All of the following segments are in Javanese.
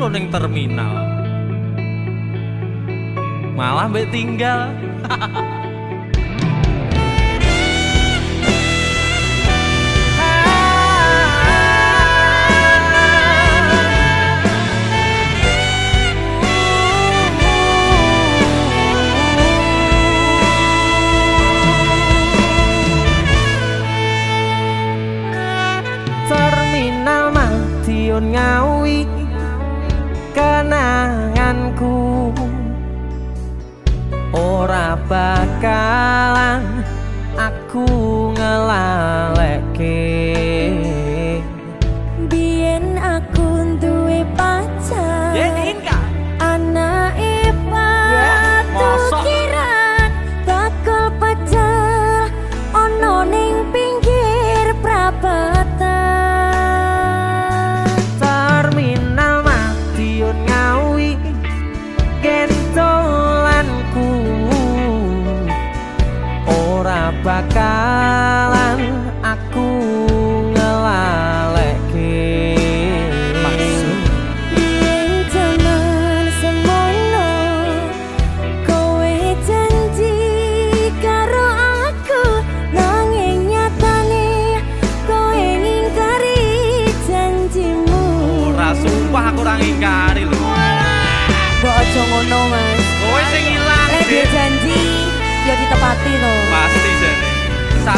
lho ning terminal. Malah mbek tinggal. Terminal Madiun Ngawi kenanganku ora bakalan aku ngelalekke. Biyen aku duwe pacar anake patukiran bakal pecah ono ning pinggir prapatan. Terminal Madiun Ngawi gentolanku ora bakalan aku ngelalekke. Biyen jaman semono kowe janji karo aku nanging nyatane kowe ngingkari janjimu. Ora sumpah aku ora ngingkari lho. Mbok aja ngono Mas. Kowe sing ilang. Lek dia janji ya ditepati to. Pasti jane.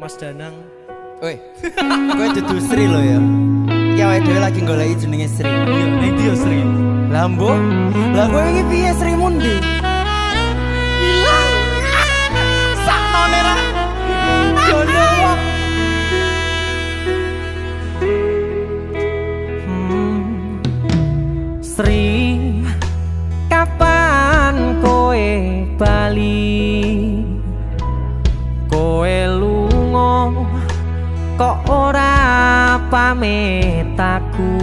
Mas Danang. Woi, kowe dudu Sri lo ya. Iki awake dhewe lagi goleki jenenge Sri. Iya, ning dia Sri. Lambo, lah kowe iki piye Sri mundi? Hilang. Saknone ra. Jono wong. Sri, kapan kowe bali? Kowe lunga kok ora pamit aku.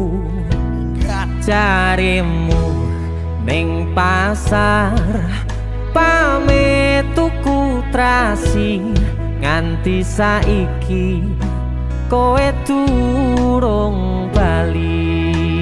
Jarimu ning pasar pamit tuku trasi, nganti saiki kowe durung bali.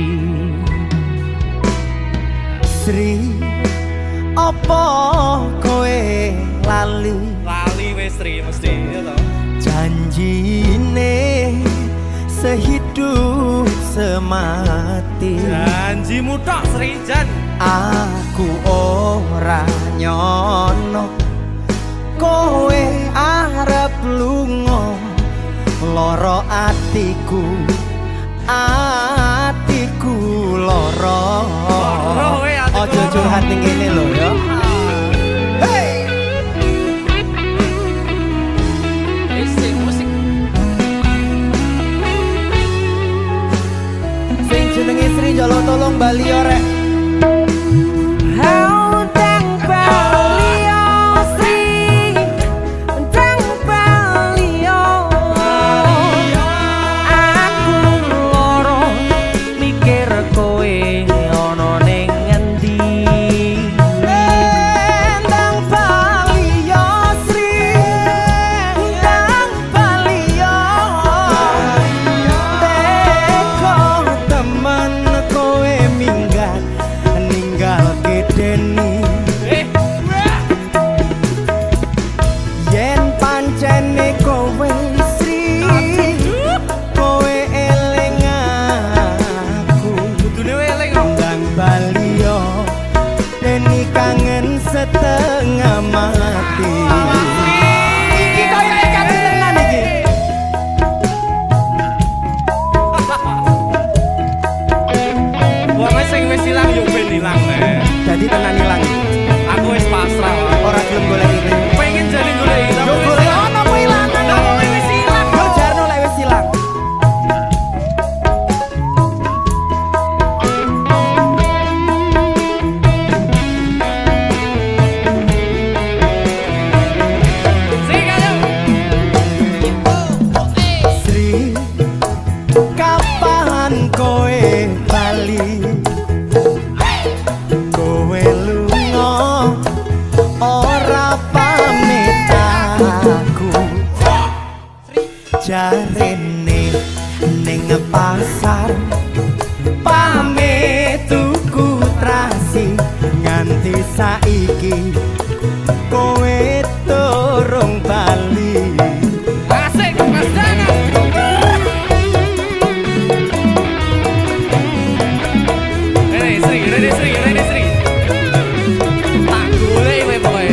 Sri, apa kowe lali? Lali wis Sri mesti ya toh. Janjine sehidup semati. Janjimu tok Sri Jan. Aku ora nyono kowe arep lunga, loro atiku, atiku loro. Ojo curhat ning kene lho ya. Hey! Musik. Sing jenenge Sri njolo tolong bali yo rek. Setengah mati. Iki kaya ikan tenan iki. Wong sing wis ilang yo ben ilang nek. Jadi tenan ilang. Aku wis pasrah. Ora gelem golek iki. Pengen jane golek iki. Yo golek ono apa ilang? Apa wis ilang? Yo jarno lek wis ilang. Jarene ning pasar pamit tuku trasi, nganti saiki kowe durung bali. Asik Mas Danang. Rene Sri. Tak golek kowe pokoke.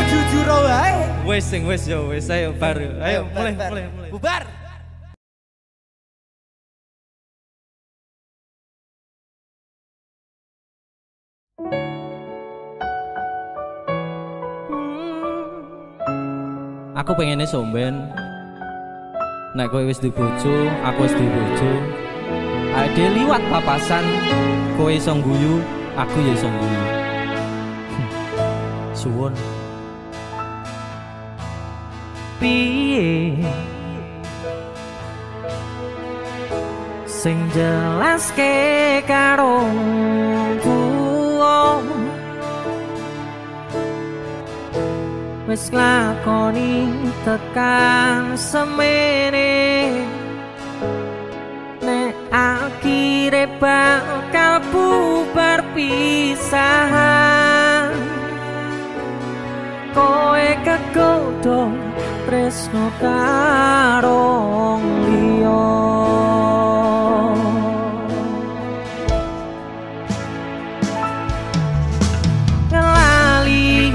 Wes ayo baru. Ayo mulai. Bubar. Aku pengennya somben. Nek kowe wis duwe bojo, aku wis duwe bojo. Ade liwat papasan, kowe iso guyu, aku ya iso guyu. Suwun. Piye sing jelaske karo tuwa wis lakoni tekan semene nek akhire bakal bubar pisahan kowe kegodhong tresno karo liya ngelali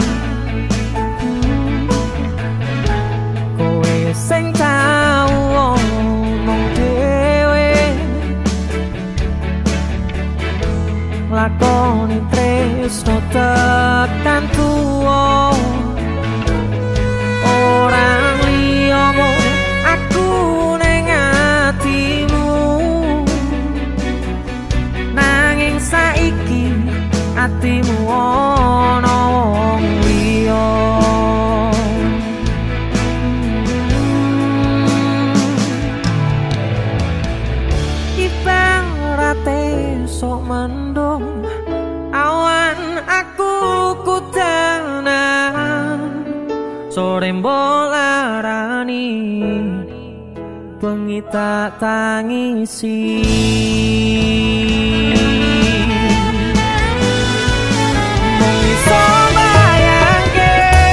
kowe sing tau omong dhewe lakoni tresno tekan tuwa orang liyamu aku ning atimu nanging saiki atimu ana wong liya ibarate sok mendung awan aku kudanan sore mbolarani bengi tak tangisi mung iso bayangke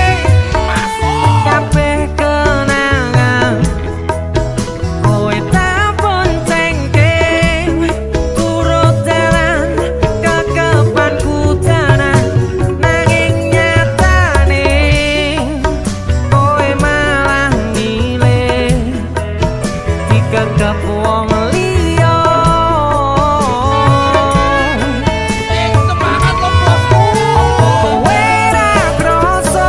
kabeh kenangan kowe tak boncengke turut dalan kekepanku danan nanging nyatane kowe malah ngilih dikegep wong liya Semangat lo bosku. kowe ra krasa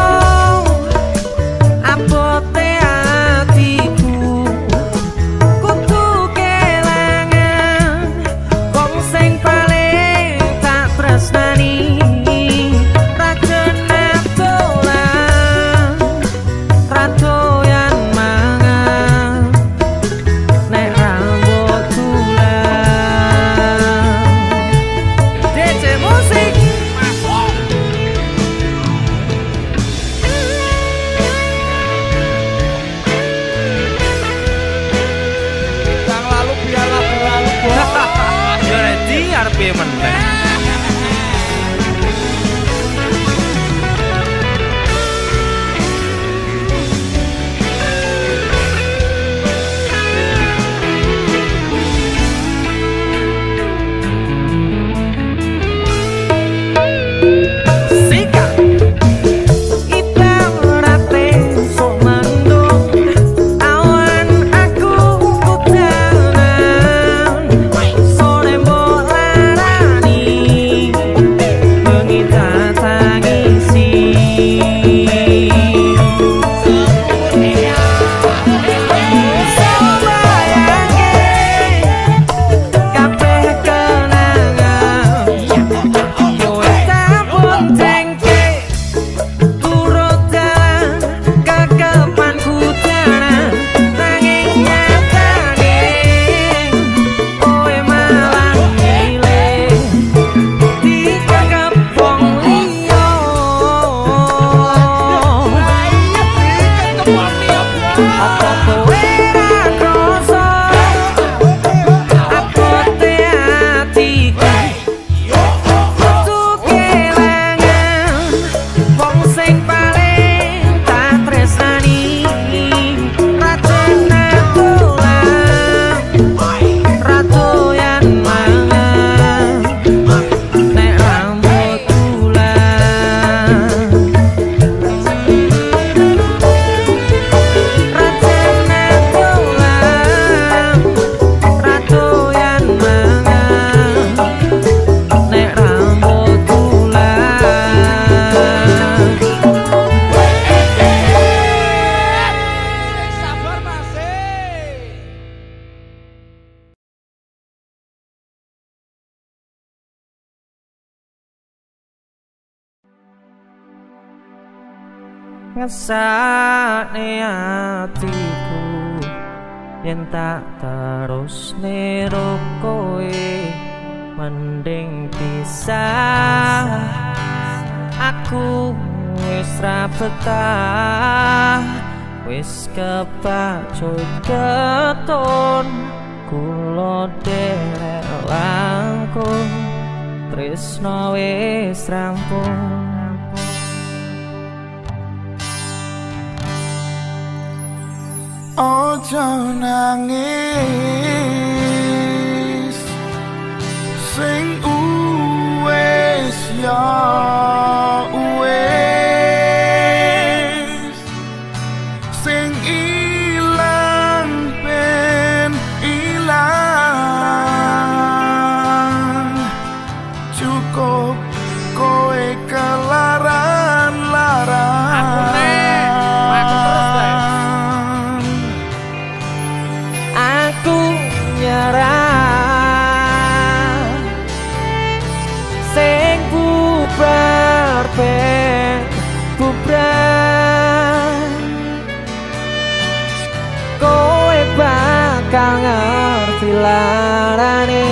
abote atiku kudu kelangan wong sing paling tak tresnani ra jeneng dolan ra doyan mangan nek rambut tulang DC musik Yang lalu biarlah berlalu bos. ya ready arep piye meneh Sika ibarate sok mendung awan aku kudanan sore mbolarani ngesakne atiku yen tak terus nero kowe mending pisah. Aku wis ra betah, wis kepacut keton, kula derek langkung, tresno wis rampung. Ojo nangis sing wis ya wis, sing ilang ben ilang, cukup kowe kelaran-laran. Aku nyerah sing bubar ben bubar, kowe bakal ngerti larane.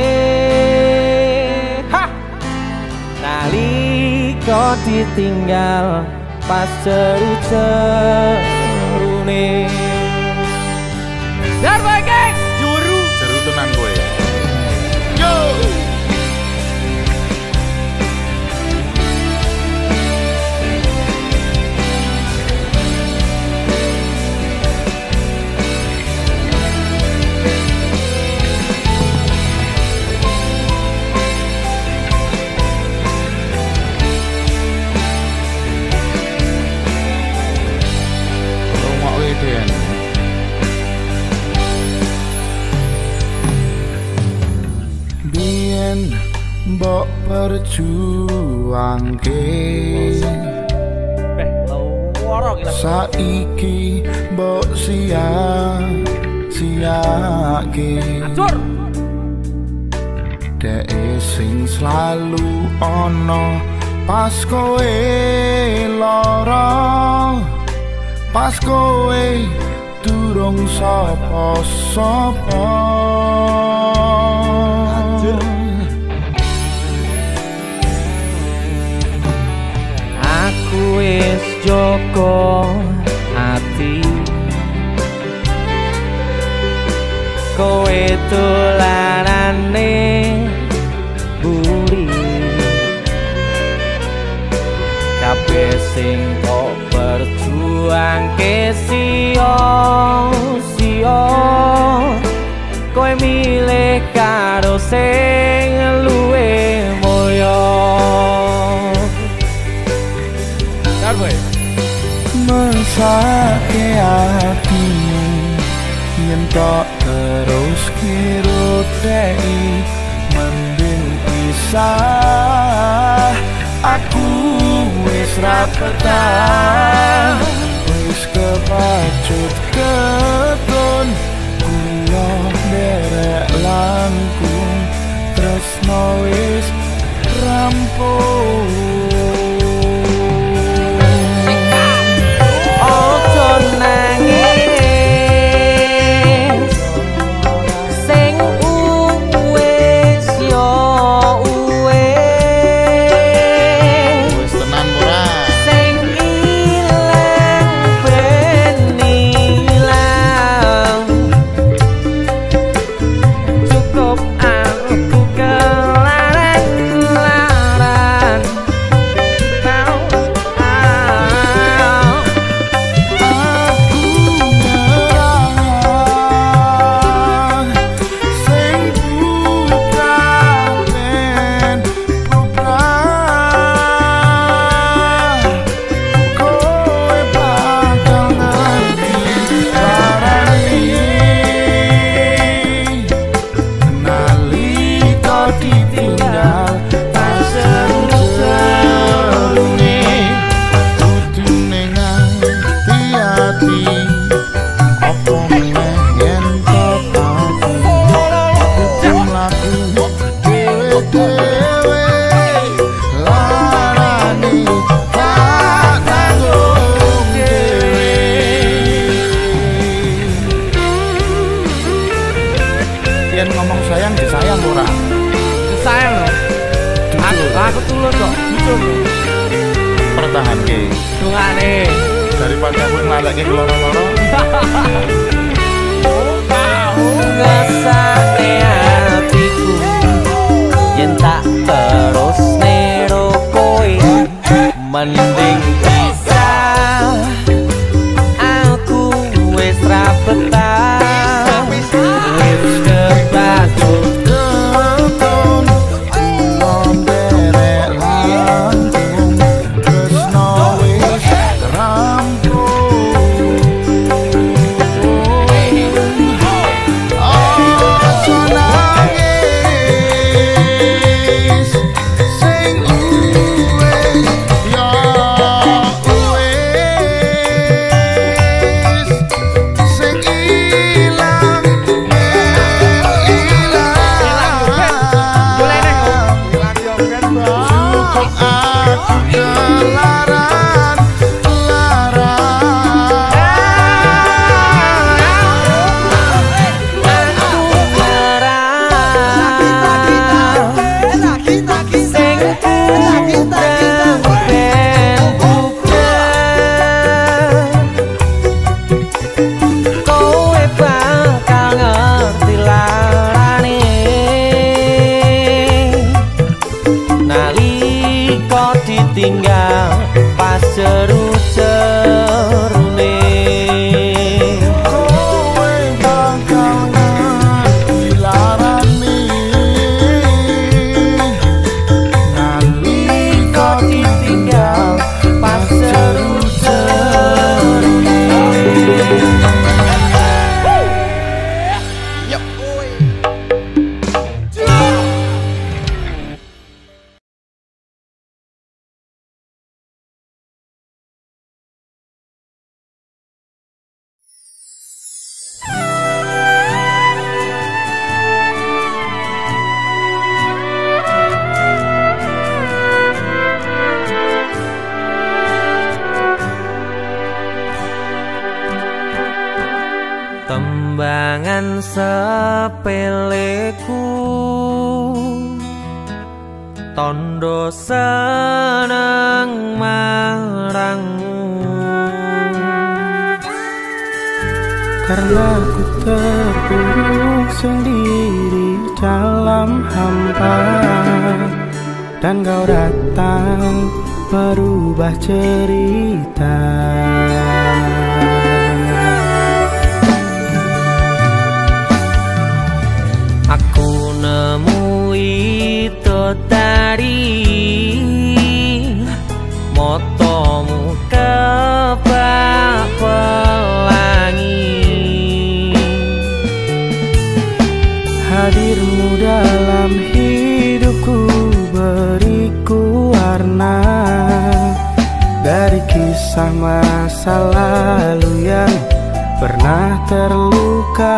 Nalika ditinggal pas jeru-jerune. Darba guys, Jeru tenan kowe. Yo. Rumah Weden. Biyen mbok perjuangke, saiki mbok sia-siake. Dek sing selalu ono pas kowe lara, pas kowe durung sapa-sapa. aku wis joko ati, kowe dolanane buri, kabeh sing kok berjuangke sia-sia, kowe milih karo sing luwih mulya. Mesake atimu yen tok terus kirut dei, mending pisah. Aku wis ra betah, wis kepacut keton, kula derek langkung, tresno wis rampung. Dungane. Daripada gue ngeladakin loro-loro. Ngesake hatiku yen tak terus nero kowe mending pisah. Aku wis ra betah wis kebacut Keton kulon derek lantung tresno wis rampung. Aja nangis sing uwes ya uwes sing ilang cukup aku kelaran tinggal pas seru-serune kowe bakal ngerti larane nalika ditinggal pas seru-serune. Tembangan sepeleku tondo seneng marangmu karena ku terpuruk sendiri dalam hampa dan kau datang merubah cerita. Aku nemui tadi motomu kebak pelangi. Hadirmu dalam hidupku beriku warna dari kisah masa lalu yang pernah terluka.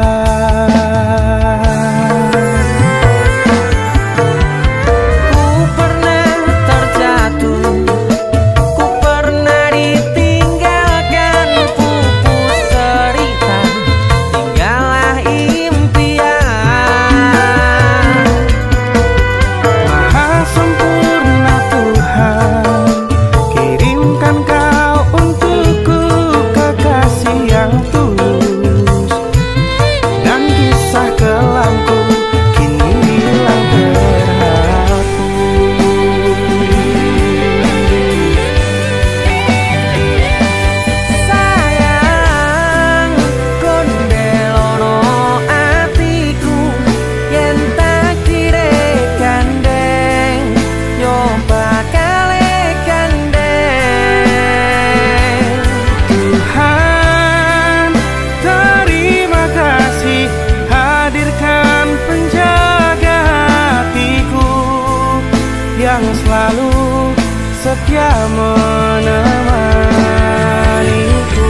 Setia menemaniku.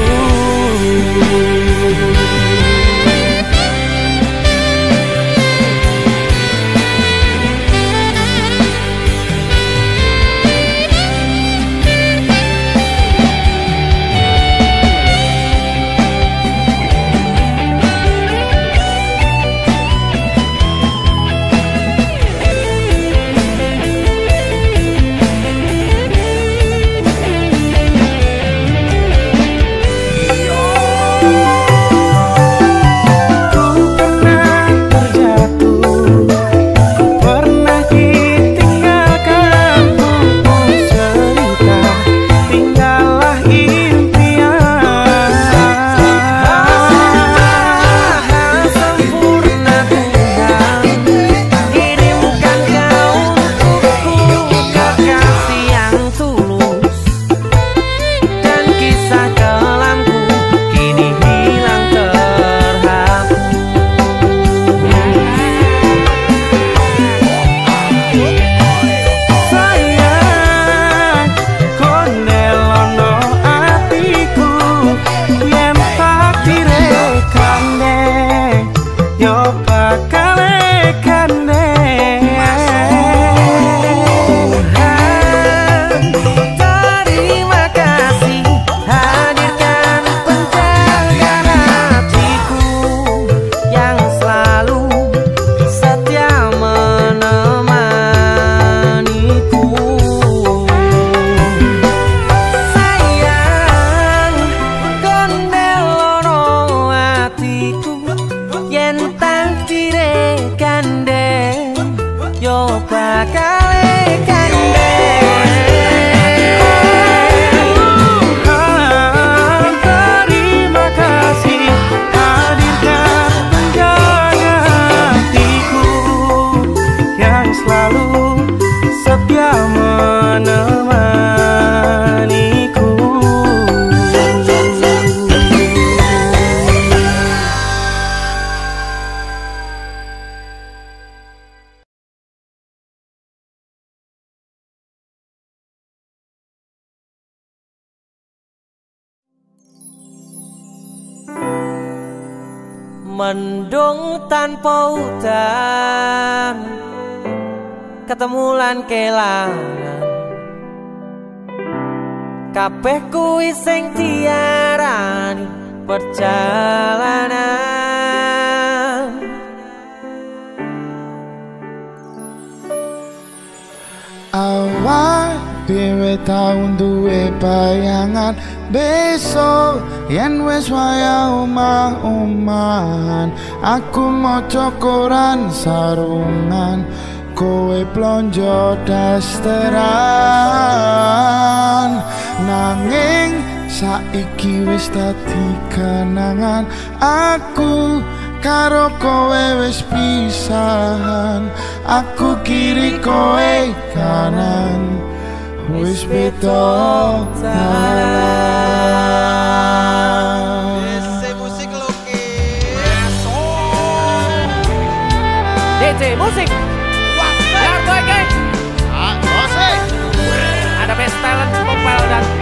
Mendung tanpa udan, ketemu lan kelangan, kabeh kuwi sing diarani perjalanan. Awak dhewe tau duwe bayangan besok yen wis waya omah-omahan. Aku maca koran sarungan, kowe plonjo dasteran. Nanging saiki wis dadi kenangan, aku karo kowe wis pisahan. Aku kiri kowe kanan, wis beda dalan. Musik loki. DJ musik. Biar gue geng. Musik. Ada best talent Popel dan C.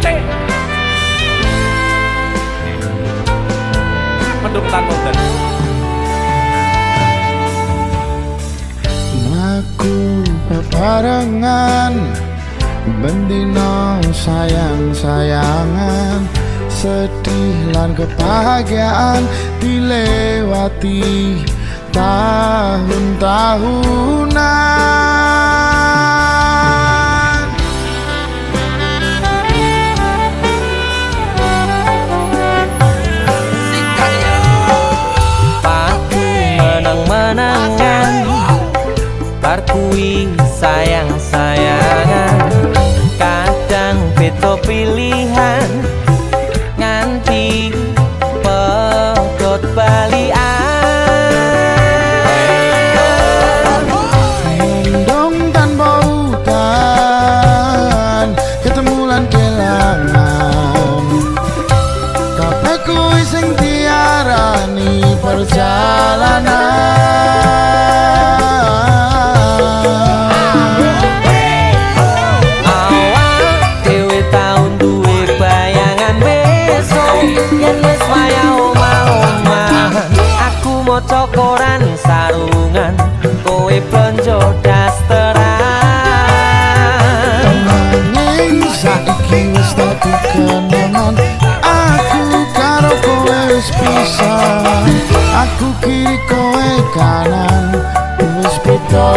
Mendung tanpa udan. Aku bebarengan bendino sayang-sayangan, sedih lan kebahagiaan dilewati tahun-tahunan. Paku menang-menangan, parkui sayang-sayangan, kadang beda pilihan nganti pedot balian. Mendung tanpa udan, ketemu lan kelangan, kabeh kuwi sing diarani perjalanan. Maca koran sarungan, kowe plonjo dasteran. Nanging saiki wis dadi kenangan, aku karo kowe wis pisah. Aku kiri kowe kanan, wis beda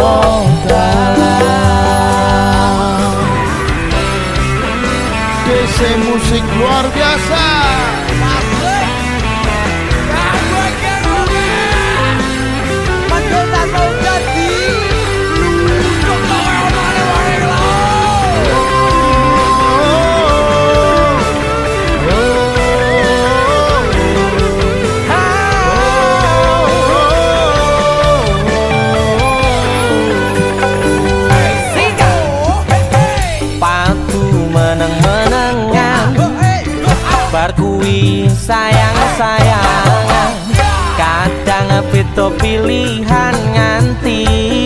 dalan. DC musik luar biasa. Bar kuwi sayang-sayangan, kadang beda pilihan nganti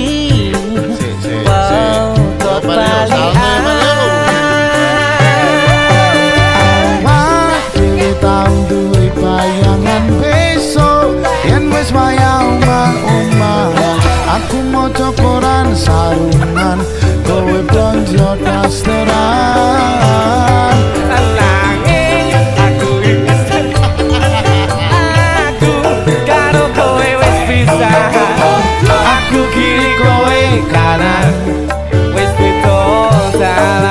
pedot balian. Awak dhewe tau duwe bayangan besok yen wis waya omah-omahan. Aku maca koran sarungan, kowe blonjo dasteran. Aku kiri kowe kanan, wis beda dalan.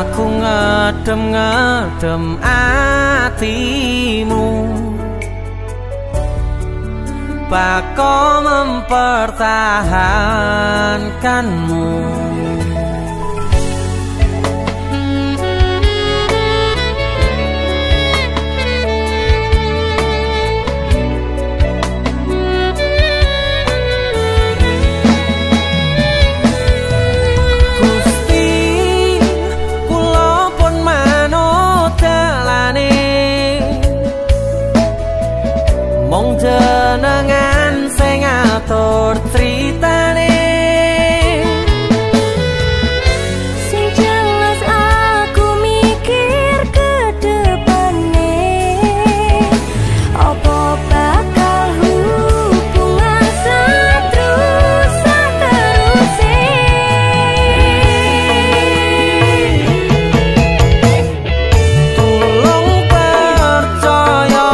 aku ngedem-ngedem atimu, bako mempertahankanmu. Mong jenengan sing ngatur critane, sing jelas aku mikir ke depane, apa bakal hubungan seterusé. tulung percaya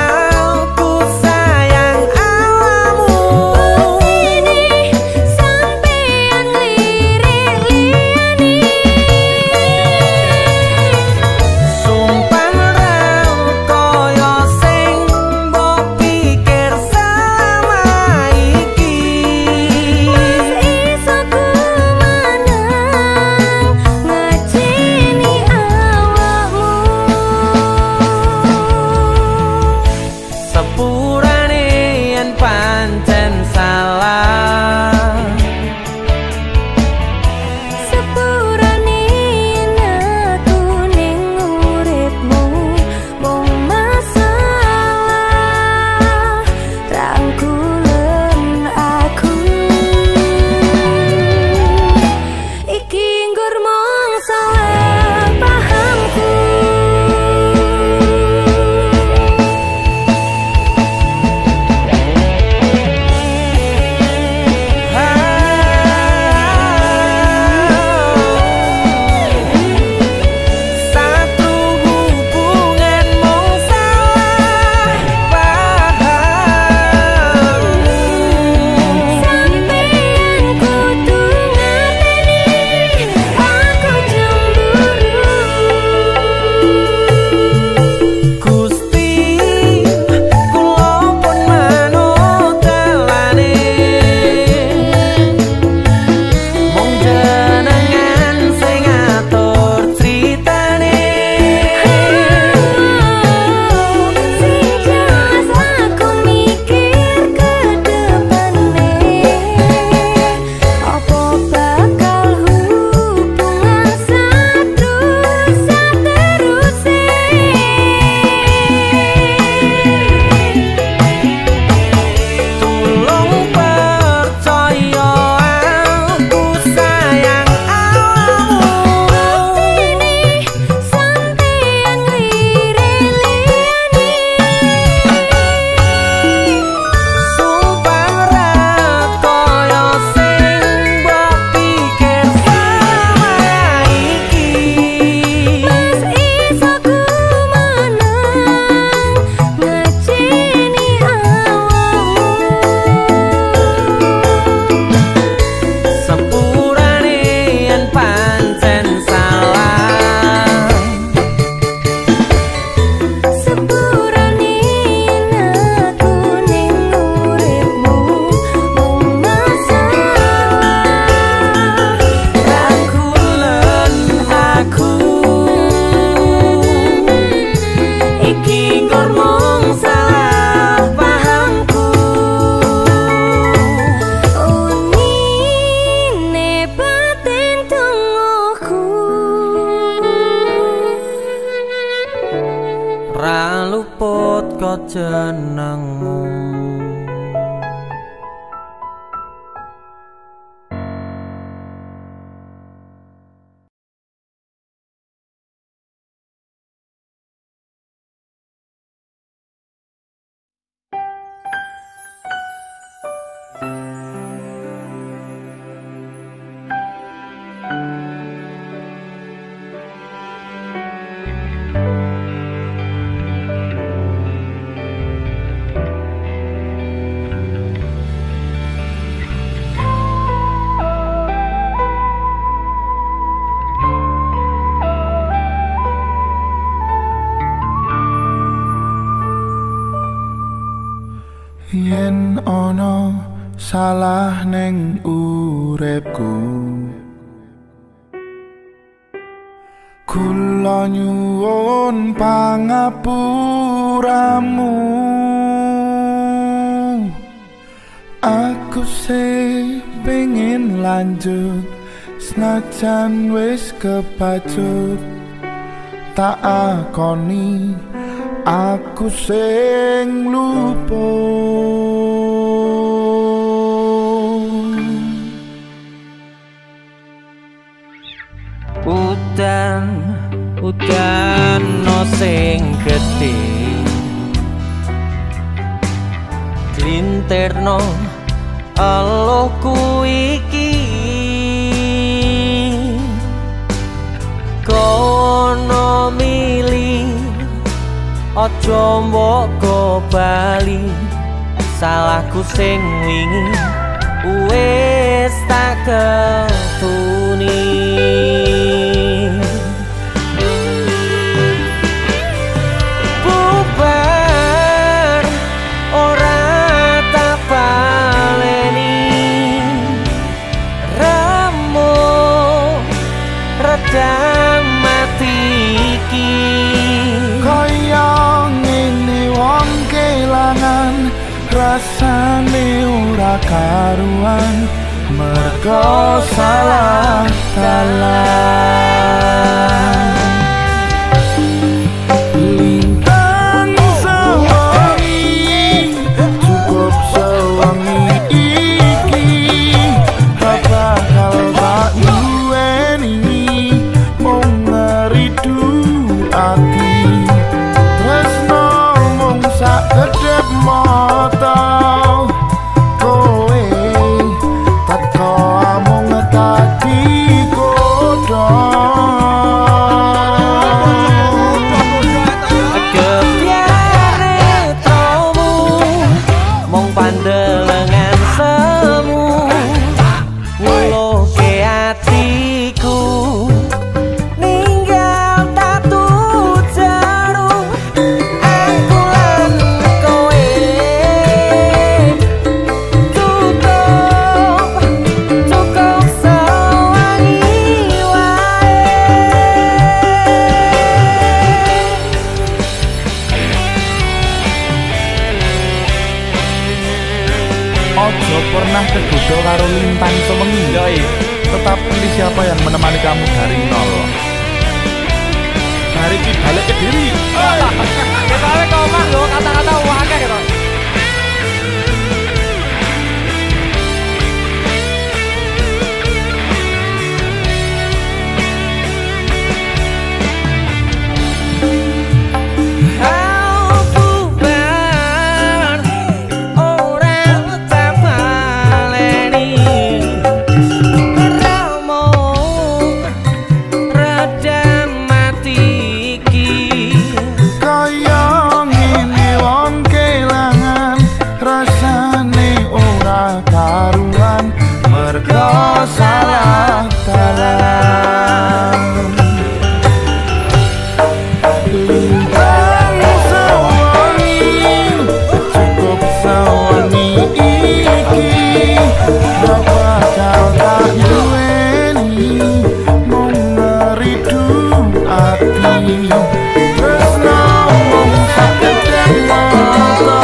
jenengmu. salah neng uripku. Kula nyuwun pangapuramu. Aku sih pengen lanjut senajan wis kepacut. Tak akoni aku sing lupa. Udan no sing gedhe glinterno eluhku iki kono mili aja mbok bali salahku sing wingi wis tak ketuni. Rasane ora karuan mergo salah dalan. Lintang sewangi cukup sewangi iki tak bakal tak duweni mung ngeridu ati tresno mung sak kedhep mata. Ojo pernah tergoda karo lintang sewengi. Tetap pilih siapa yang menemani kamu dari nol. Hari ini balik ke diri. Kita balik ke omah lo, kata-kata wakil gitu. Salah dalan. Lintang sewangi cukup sewangi iki tak bakal tak duweni mung ngeridu ati tresno mung sak kedhep mata.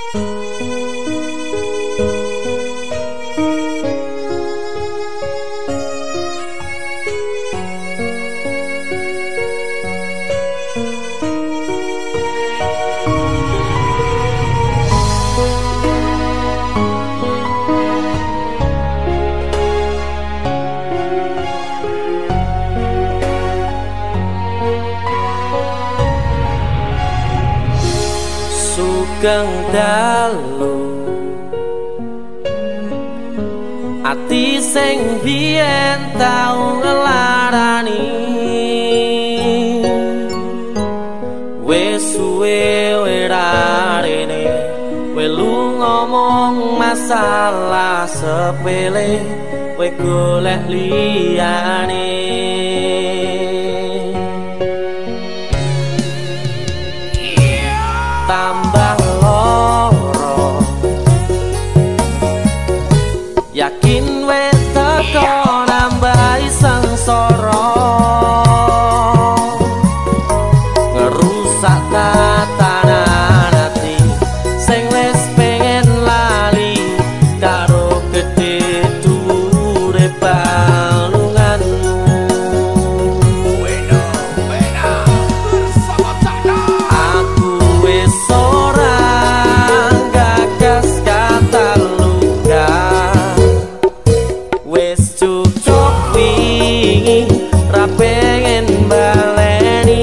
Sugeng dalu ati sing biyen tau ngelarani wis suwe werarene welu ngomong masalah sepele kowe golek liyane tambah loro yakin wis teko nambahi sengsara ngerusak tatanan ati sing wis pengen lali karo gedhe dhuwure balunganmu aku wis ora gagas kata luka wis cukup wingi ra pengen baleni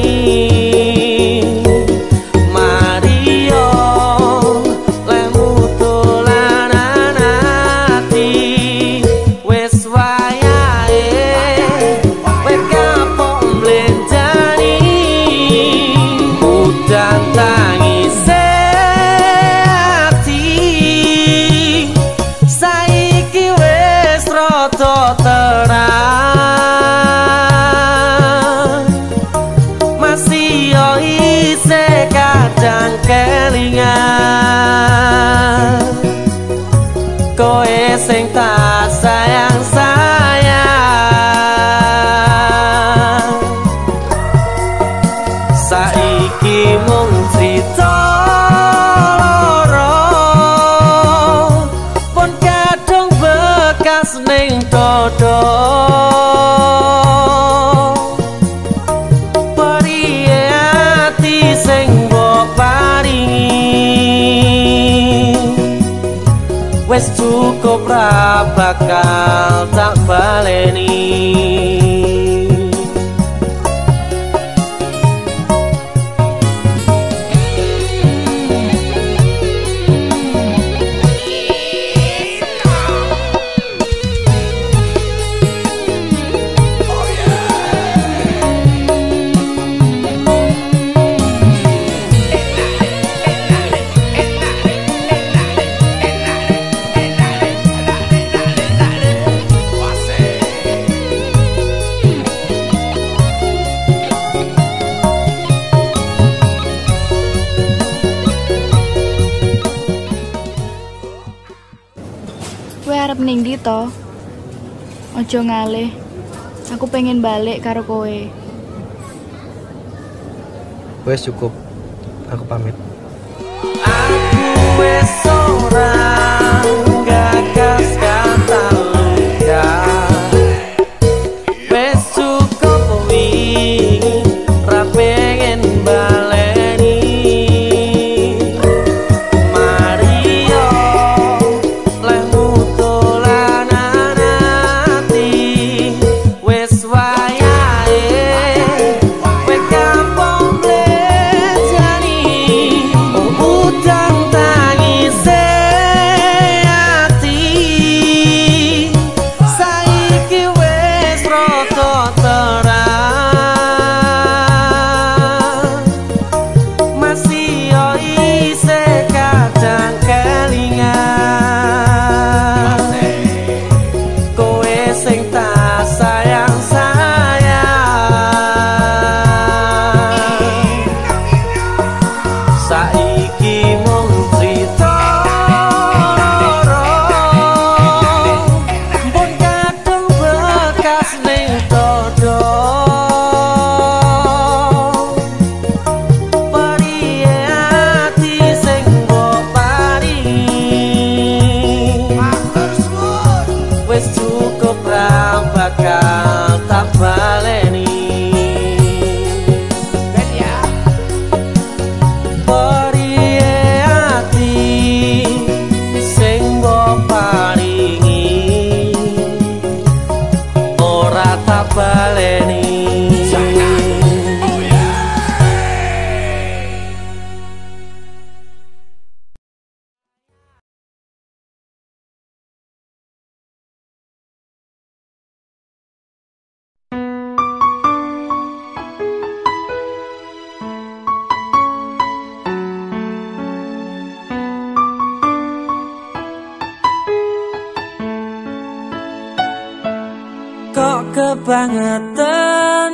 Mario lemu dolanan ati wis wayahe kowe kapok mlenjani udan tangise ati saiki wis rada terang masih yo isih kadang kelingan kowe sing tak sayang-sayang saiki mung crita loro pun kadung bekas ning dodo periye ati sing mbok paringi wis cukup ra bakal tak baleni Kowe arep ning ndi to? Aja ngalih. Aku pengen balik karo kowe. Wes cukup. Aku pamit. aku wis ora gagas kata luka wis cukup wingi ra pengen baleni Mario lemu dolanan ati wis wayahe kowe kampung mlejani udang tangise ati kok kebangetan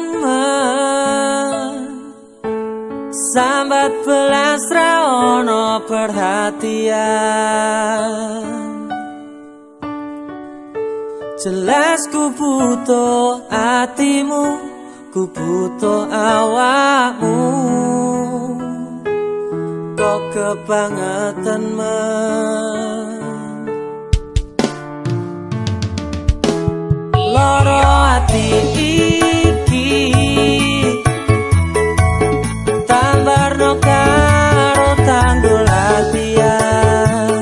sambat belas ra ono perhatian. Jelas ku butuh hatimu, ku butuh awakmu, kok kebangetan loro hati iki tambarno karo tanggul latihan.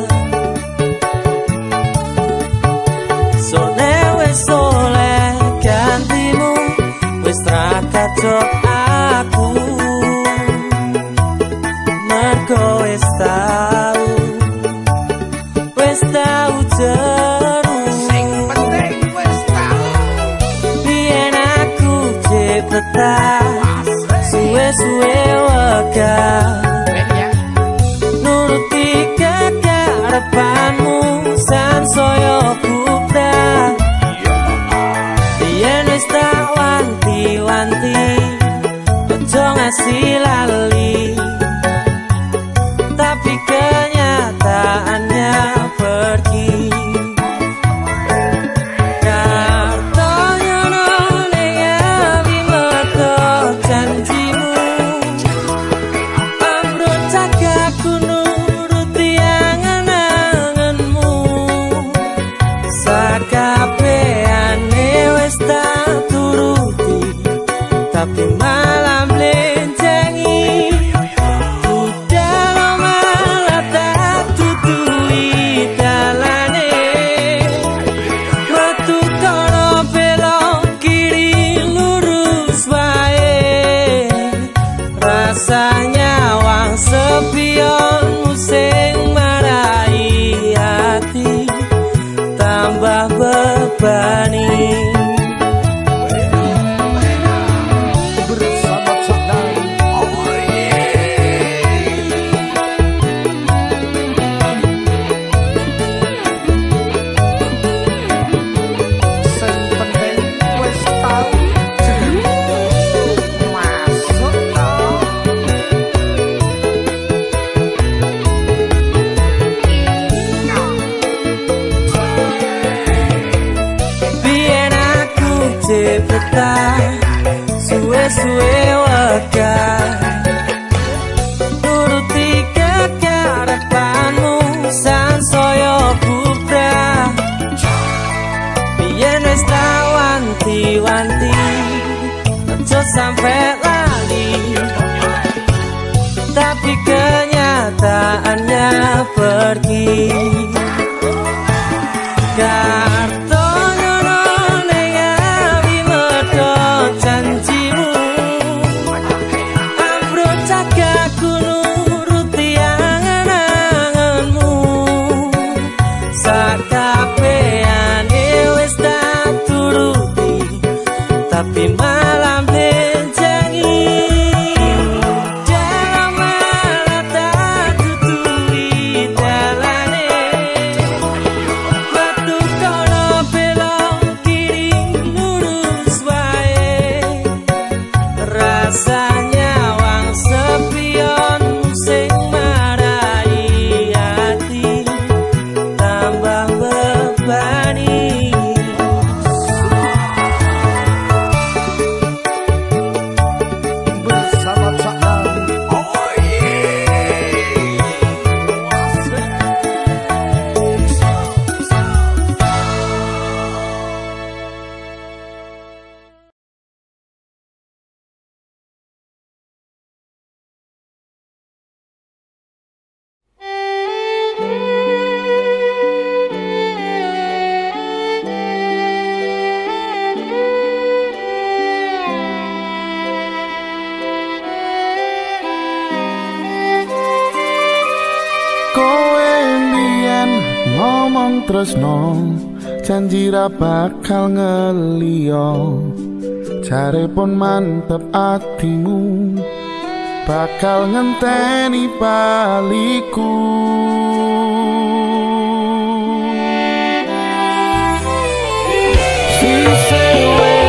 Sone wis soleh gantimu, wis ra kacok aku, mergo wis tau jeru. Sing penting wis tau biyen aku cepetan suwe-suwe wegah nuruti kekarepanmu sansaya bubrah. Biyen wis tak wanti-wanti ojo ngasih lali, tapi kenyataannya pergi. Kartonya ning abi metu janjimu, ambruk jagaku nuruti angen-angenmu. Sakabehane wis tak turuti, tapi malam blenjengi. Rasanya wang sepionmu sing marai hati tambah bebani. Bersama Caknai, oh sing penting wis tau cepetan suwe-suwe wegah nuruti kekarepanmu sansaya bubrah. Biyen wis tak wanti-wanti ojo sampe lali, tapi kenyataannya pergi. Janjimu ambruk jagaku nuruti angen-angenmu. Sakabehane wis tak turuti, tapi malam benjangi. Dalam malah tak tutui dalane, metu kono belok kiri lurus wae. Rasanya wang sepionmu sing marai hati tambah bebani. Bersama Caknai, oh kowe mbiyen ngomong tresno janji ra bakal ngeliyo, jare pun mantep atimu bakal ngenteni baliku. Sise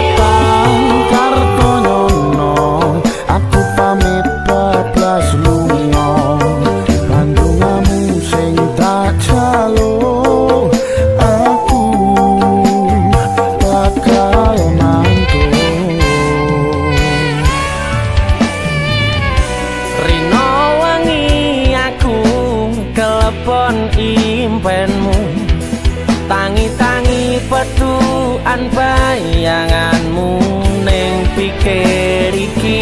an bayanganmu ning pikir iki.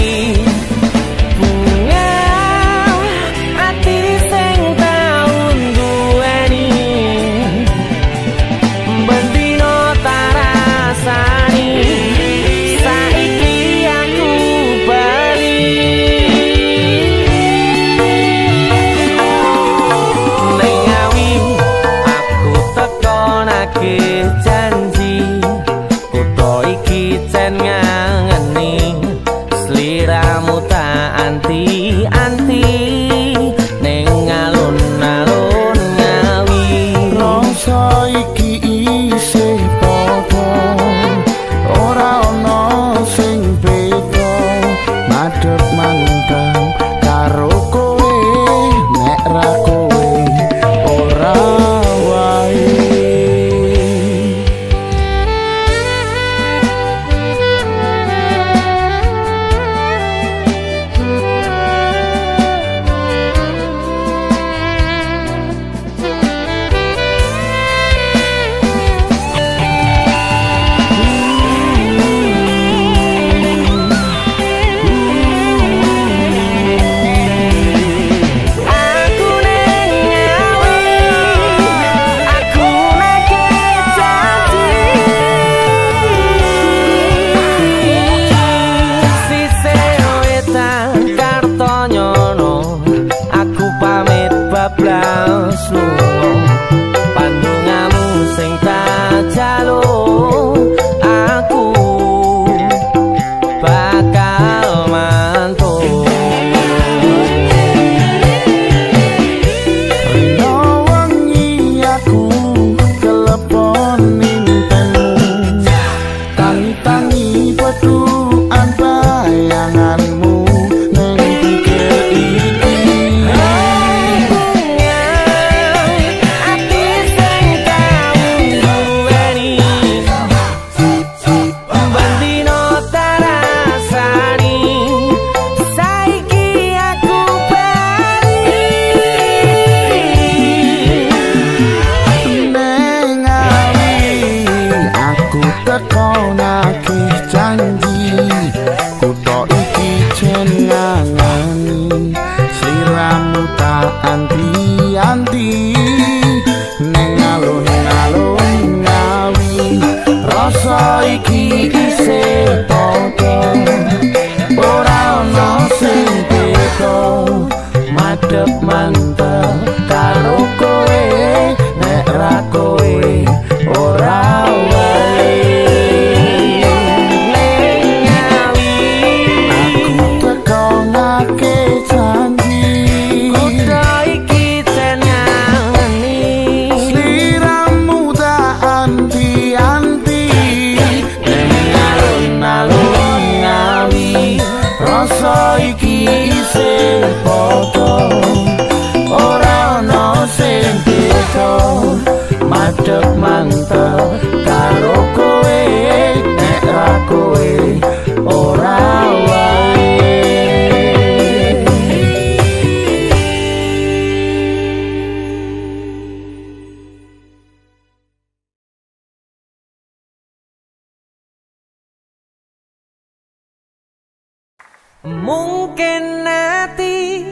Mungkin ati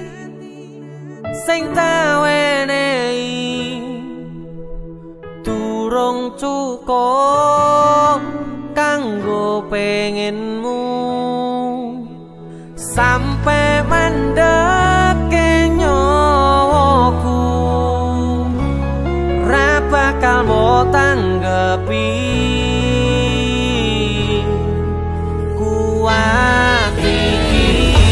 sing tawenehi durung cukup kanggo pengenmu sampai mandeke nyawaku ra bakal mbok tanggepi kuat iki.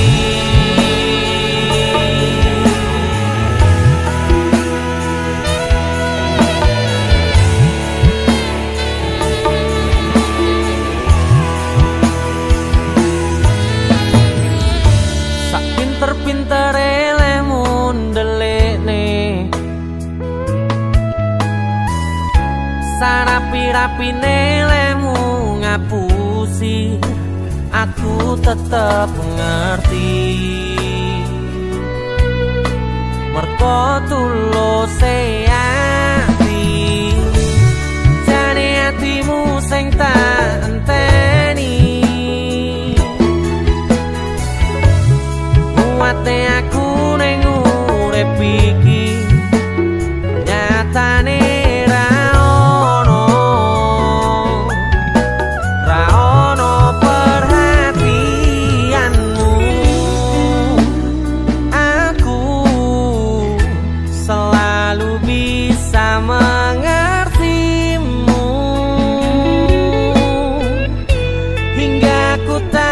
Sak pinter-pintere lemu ndelekne sarapi-rapine lemu ngapusi aku tetep ngerti merko tuluse ati jane atimu sing tak hingga ku tak